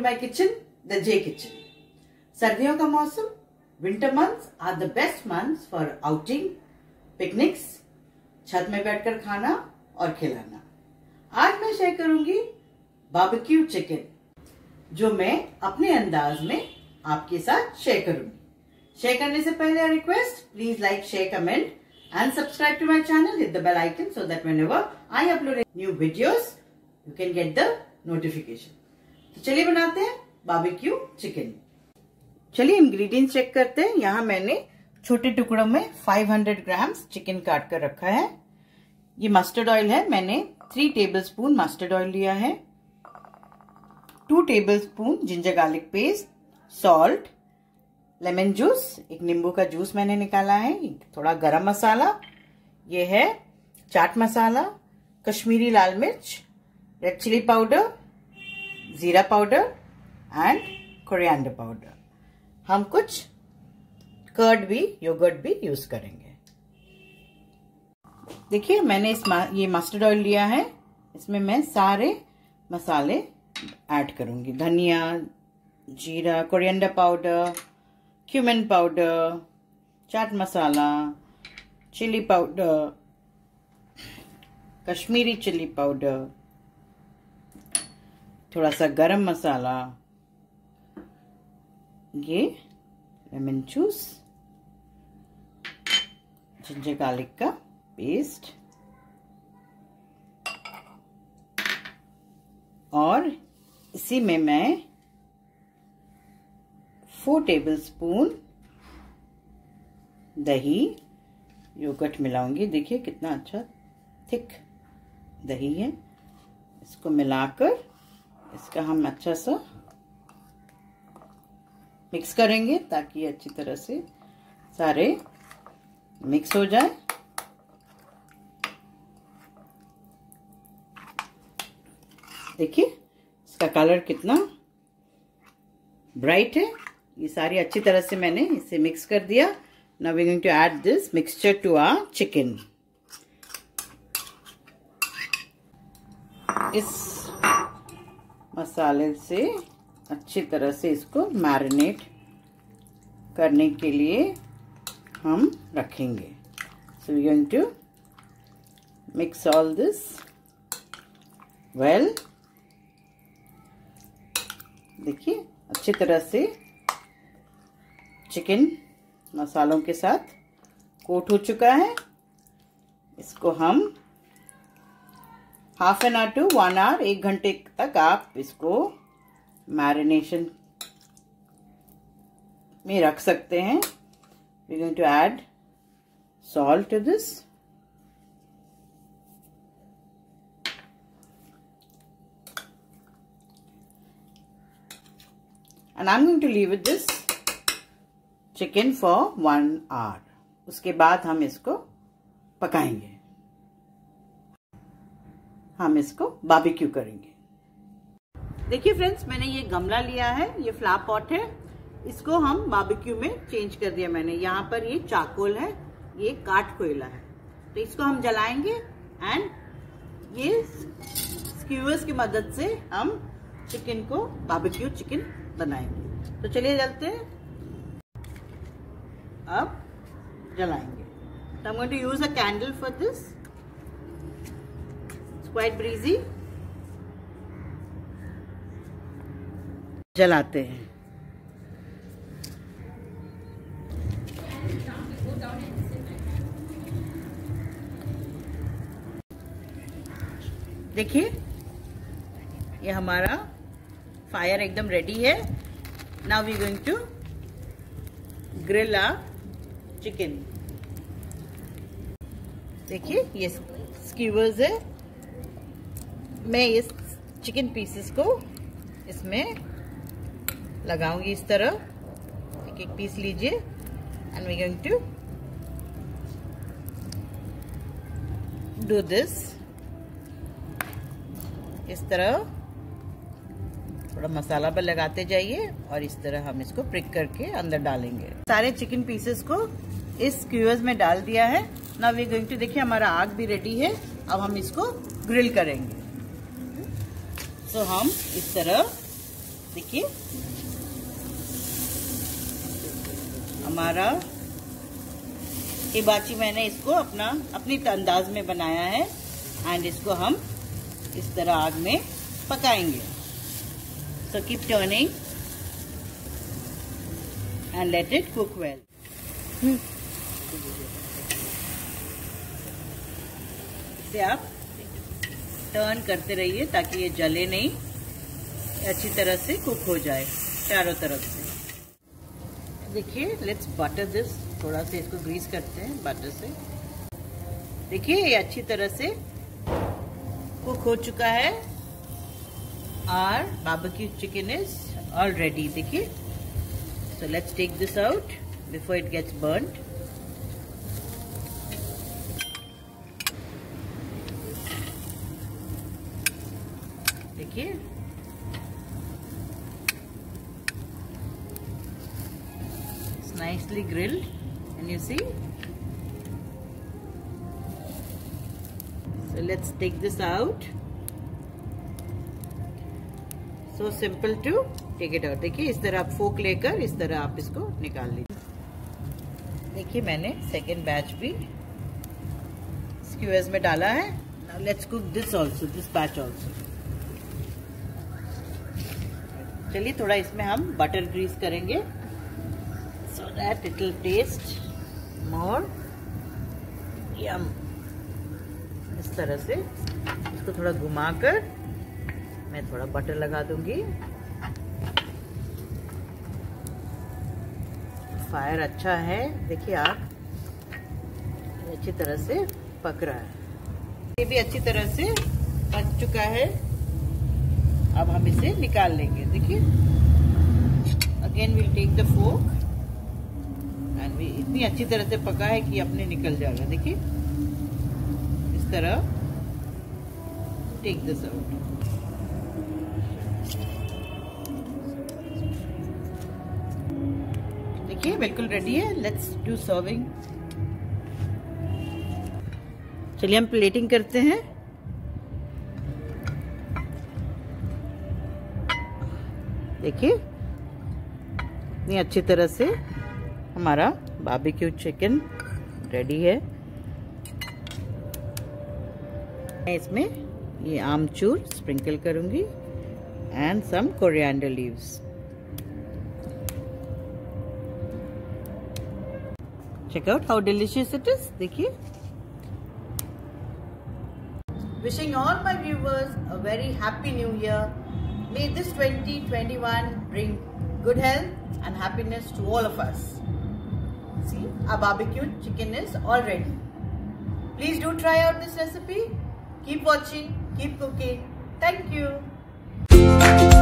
My kitchen, the J kitchen. सर्दियों का मौसम, winter months are the best months for outing, picnics, छत में बैठकर खाना और खिलाना। आज मैं शेयर करूंगी बारबेक्यू चिकन, जो मैं अपने अंदाज में आपके साथ शेयर करूंगी। शेयर करने से पहले request, please like, share, comment and subscribe to my channel. Hit the bell icon so that whenever I upload new videos, you can get the notification. तो चलिए बनाते हैं बारबेक्यू चिकन। चलिए इंग्रेडिएंट्स चेक करते हैं। यहाँ मैंने छोटे टुकड़ों में 500 ग्राम्स चिकन काट कर रखा है। ये मस्टर्ड ऑयल है, मैंने 3 टेबलस्पून मस्टर्ड ऑयल लिया है। 2 tablespoon ginger garlic paste, salt, lemon juice, एक नींबू का जूस मैंने निकाला है, थोड़ा गरम मसाला, ये है चाट मसाला, कश्मीरी लाल मिर्च, रेड चिली पाउडर, जीरा पाउडर एंड कोरिएंडर पाउडर। हम कुछ कर्ड भी, योगर्ट भी यूज करेंगे। देखिए मैंने ये मस्टर्ड ऑयल लिया है, इसमें मैं सारे मसाले ऐड करूंगी। धनिया, जीरा, coriander powder, cumin powder, chaat masala, chilli powder, Kashmiri chilli powder, थोड़ा सा गरम मसाला, ये लेमन जूस, जिंजर गार्लिक का पेस्ट और इसी में मैं 4 टेबलस्पून दही, योगर्ट मिलाऊंगी। देखिए कितना अच्छा थिक दही है। इसको मिलाकर इसका हम अच्छा सा मिक्स करेंगे ताकि अच्छी तरह से सारे मिक्स हो जाए। देखिए इसका कलर कितना ब्राइट है। ये सारी अच्छी तरह से मैंने इसे मिक्स कर दिया। Now we are going to add this mixture to our chicken. इस मसाले से अच्छी तरह से इसको मैरिनेट करने के लिए हम रखेंगे। So we are going to mix all this well. देखिए अच्छी तरह से चिकन मसालों के साथ कोट हो चुका है। इसको हम half an hour to 1 hour, 1 घंटे तक आप इसको मैरिनेशन में रख सकते हैं। We are going to add salt to this, and I'm going to leave it this chicken for 1 hour. उसके बाद हम इसको पकाएंगे, हम इसको बारबेक्यू करेंगे। देखिए फ्रेंड्स, मैंने ये गमला लिया है, ये फ्लावर पॉट है, इसको हम बारबेक्यू में चेंज कर दिया मैंने। यहाँ पर ये चारकोल है, ये काठ कोयला है, तो इसको हम जलाएंगे एंड ये स्क्यूवर्स की मदद से हम चिकन को बारबेक्यू चिकन बनाएंगे। तो चलिए चलते हैं, अब जलाएंगे। तो I'm going to use a candle for this. It's quite breezy. जलाते हैं। देखिए ये हमारा फायर एकदम रेडी है। Now we going to grill our chicken. देखिए ये स्क्यूवर्स है, मैं इस चिकन पीसेस को इसमें लगाऊंगी इस तरह। एक एक पीस लीजिए and we going to do this. इस तरह थोड़ा मसाला पर लगाते जाइए और इस तरह हम इसको प्रिक करके अंदर डालेंगे। सारे चिकन पीसेस को इस स्क्यूवर्स में डाल दिया है। नाउ वी गोइंग टू, देखिए हमारा आग भी रेडी है। अब हम इसको ग्रिल करेंगे। तो हम इस तरह देखिए हमारा हिबाची, मैंने इसको अपनी अंदाज में बनाया है एंड इसको हम इस तरह आग में पकाएंगे। So keep turning and let it cook well. इसे आप टर्न करते रहिए ताकि ये जले नहीं, अच्छी तरह से कुक हो जाए चारों तरफ से। देखिए लेट्स बटर दिस, थोड़ा सा इसको ग्रीस करते हैं बटर से। देखिए ये अच्छी तरह से कुक हो चुका है। और barbecue chicken is all ready. देखिए, so let's take this out before it gets burned. देखिए it's nicely grilled and you see. So let's take this out. So simple to take it out. देखिए इस तरह आप फोक लेकर इस तरह आप इसको निकाल लीजिए। देखिए मैंने सेकेंड बैच भी स्क्यूअर्स में डाला है। Now let's cook this also, this batch also. चलिए थोड़ा इसमें हम बटर ग्रीस करेंगे so that it will taste more yum। इस तरह से इसको थोड़ा घुमाकर मैं थोड़ा बटर लगा दूंगी। फायर अच्छा है, देखिए आग अच्छी तरह से पक रहा है। ये भी अच्छी तरह से पक चुका है। अब हम इसे निकाल लेंगे। देखिए again will take the fork and भी इतनी अच्छी तरह से पका है कि अपने निकल जाएगा। देखिए इस तरह टेक दिस आउट। देखिए बिल्कुल रेडी है। Let's do serving. चलिए हम प्लेटिंग करते हैं। देखिए इतनी अच्छी तरह से हमारा बारबेक्यू चिकन रेडी है। मैं इसमें ये आमचूर स्प्रिंकल करूंगी and some coriander leaves. Check out how delicious it is. देखिए wishing all my viewers a very happy new year. May this 2021 bring good health and happiness to all of us. See, our barbecued chicken is all ready. Please do try out this recipe. Keep watching, keep cooking. Thank you.